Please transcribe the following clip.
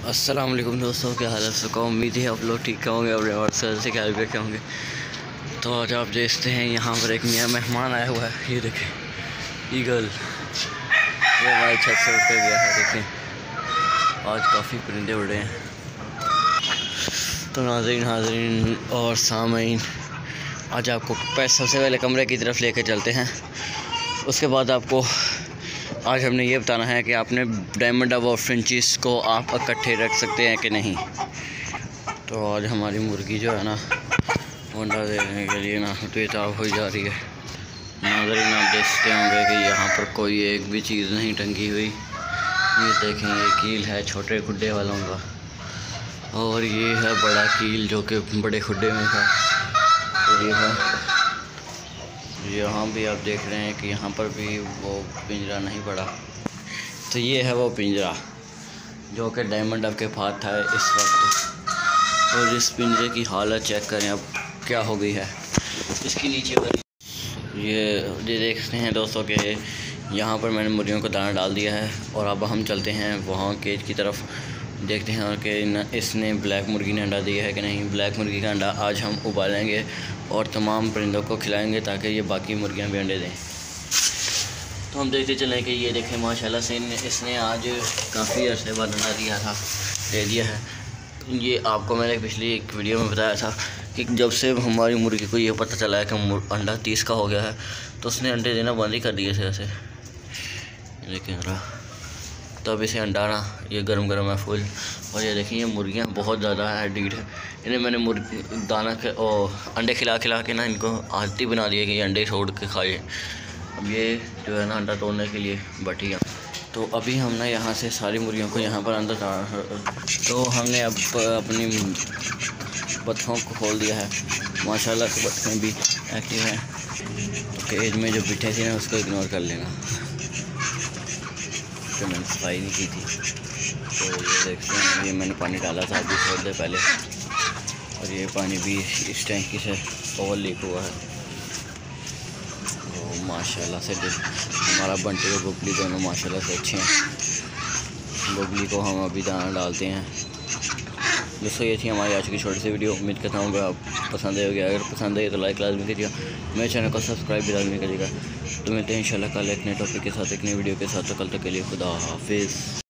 अस्सलाम वालेकुम दोस्तों, क्या हालत से को उम्मीद है आप लोग ठीक होंगे और सर से ख्याल रखे होंगे। तो आज आप देखते हैं यहाँ पर एक नया मेहमान आया हुआ है। ये देखें ईगल, ये हमारी छत से उठ गया है। देखें आज काफ़ी परिंदे उड़े हैं। तो नाज़रीन और सामीन, आज आपको सबसे पहले कमरे की तरफ लेकर चलते हैं। उसके बाद आपको आज हमने ये बताना है कि आपने डायमंड और फ्रेंचिस को आप इकट्ठे रख सकते हैं कि नहीं। तो आज हमारी मुर्गी जो है ना अंडा देने के लिए ना बेताब हो जा रही है। नाज़रीन आप देखते होंगे कि यहाँ पर कोई एक भी चीज़ नहीं टंगी हुई। ये देखें, ये कील है छोटे खुड्डे वालों का, और ये है बड़ा कील जो कि बड़े खुड्डे में था। तो ये है, यहाँ भी आप देख रहे हैं कि यहाँ पर भी वो पिंजरा नहीं पड़ा। तो ये है वो पिंजरा जो कि डायमंड अब के पास था इस वक्त। और इस पिंजरे की हालत चेक करें अब क्या हो गई है। इसके नीचे पर ये देखते हैं दोस्तों कि यहाँ पर मैंने मुर्गियों को दाना डाल दिया है। और अब हम चलते हैं वहाँ केज की तरफ, देखते हैं कि इसने ब्लैक मुर्गी ने अंडा दिया है कि नहीं। ब्लैक मुर्गी का अंडा आज हम उबालेंगे और तमाम परिंदों को खिलाएंगे ताकि ये बाकी मुर्गियां भी अंडे दें। तो हम देखते चलें कि ये देखें माशाल्लाह से इसने आज काफ़ी अरसे बाद अंडा दे दिया है। ये आपको मैंने पिछली एक वीडियो में बताया था कि जब से हमारी मुर्गी को ये पता चला है कि अंडा 30 का हो गया है तो उसने अंडे देना बंद ही कर दिए थे ऐसे। लेकिन तब इसे अंडा ना ये गरम है फुल। और ये देखिए ये मुर्गियाँ बहुत ज़्यादा एडिक्ट है। इन्हें मैंने दाना के अंडे खिला के ना इनको आदती बना दी है कि ये अंडे छोड़ के खाए। अब ये जो है ना अंडा तोड़ने के लिए बैठी है। तो अभी हम ना यहाँ से सारी मुर्गियों को यहाँ पर अंदर तो हमने अब अपनी बत्तखों को खोल दिया है। माशाल्लाह से बत्तखें भी एक्टिव हैं। तो केज में जो बिठे थे ना उसको इग्नोर कर लेना, तो मैंने सफाई नहीं की थी। तो ये देखते हैं, ये मैंने पानी डाला था अभी थोड़ी देर पहले, और ये पानी भी इस टैंकी से ओवर लीक हुआ है। तो माशाल्लाह से हमारा बंटी और बुबली दोनों माशाल्लाह से अच्छे हैं। बुबली को हम अभी दाना डालते हैं। दोस्तों ये थी हमारी आज की छोटी सी वीडियो। उम्मीद करता हूँ कि आप पसंद आएगी। अगर पसंद आई तो लाइक लाजमी कीजिएगा, मेरे चैनल को सब्सक्राइब भी लाजमी करिएगा। तो मिलते हैं इंशाल्लाह कल एक नए टॉपिक के साथ, एक नई वीडियो के साथ। तो कल तक के लिए खुदा हाफिज़।